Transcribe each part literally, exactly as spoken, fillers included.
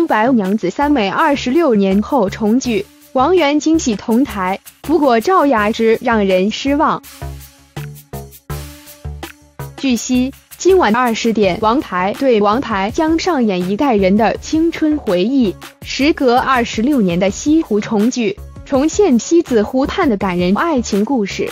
白娘子》三美二十六年后重聚，王源惊喜同台，不过赵雅芝让人失望。据悉，今晚二十点，王牌对王牌将上演一代人的青春回忆，时隔二十六年的西湖重聚，重现西子湖畔的感人爱情故事。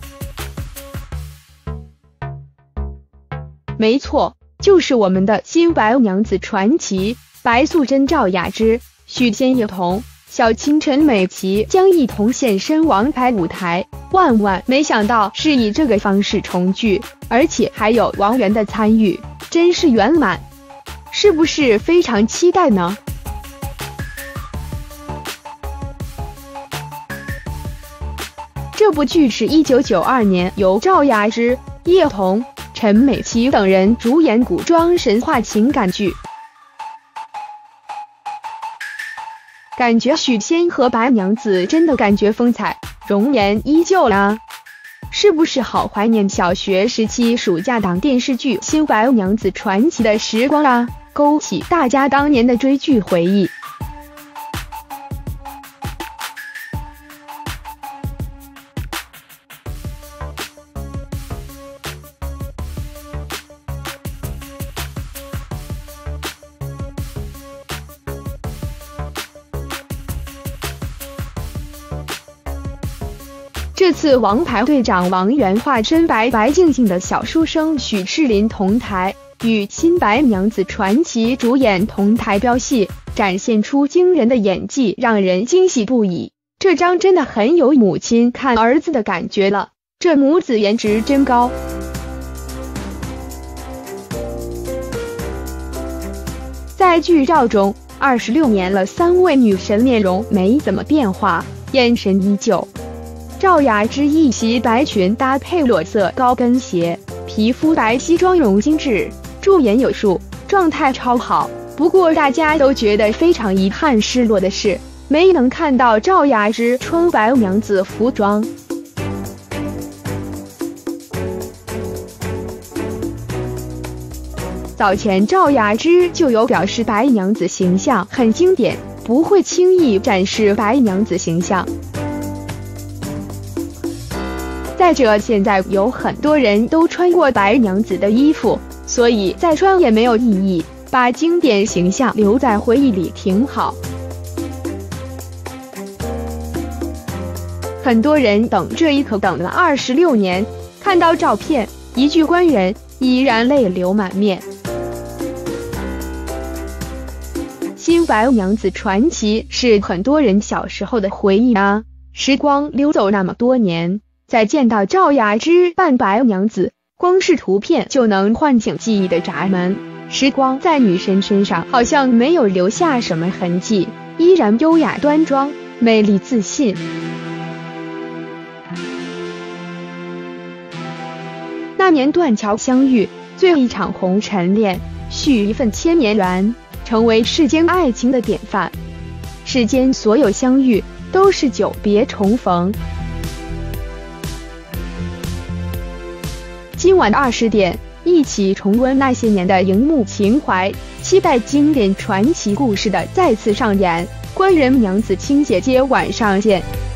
没错，就是我们的新白娘子传奇，白素贞、赵雅芝、许仙、叶童、小清晨、美琪将一同现身王牌舞台。万万没想到是以这个方式重聚，而且还有王源的参与，真是圆满，是不是非常期待呢？这部剧是一九九二年由赵雅芝、叶童、陈美琪等人主演古装神话情感剧，感觉许仙和白娘子真的感觉风采容颜依旧啦，是不是好怀念小学时期暑假档电视剧《新白娘子传奇》的时光啦，勾起大家当年的追剧回忆。这次王牌队长王源化身白白净净的小书生许世林同台，与《新白娘子传奇》主演同台飙戏，展现出惊人的演技，让人惊喜不已。这张真的很有母亲看儿子的感觉了，这母子颜值真高。在剧照中，二十六年了，三位女神面容没怎么变化，眼神依旧。赵雅芝一袭白裙搭配裸色高跟鞋，皮肤白皙，妆容精致，驻颜有术，状态超好。不过大家都觉得非常遗憾失落的是，没能看到赵雅芝穿白娘子服装。早前赵雅芝就有表示白娘子形象很经典，不会轻易展示白娘子形象。再者，现在有很多人都穿过白娘子的衣服，所以再穿也没有意义，把经典形象留在回忆里挺好。很多人等这一刻等了二十六年，看到照片，一句官人，依然泪流满面。新白娘子传奇是很多人小时候的回忆啊，时光溜走那么多年，再见到赵雅芝扮白娘子，光是图片就能唤醒记忆的闸门。时光在女神身上好像没有留下什么痕迹，依然优雅端庄，美丽自信。那年断桥相遇，醉一场红尘恋，续一份千年缘，成为世间爱情的典范。世间所有相遇，都是久别重逢。今晚二十点，一起重温那些年的荧幕情怀，期待经典传奇故事的再次上演。官人娘子亲姐姐晚上见。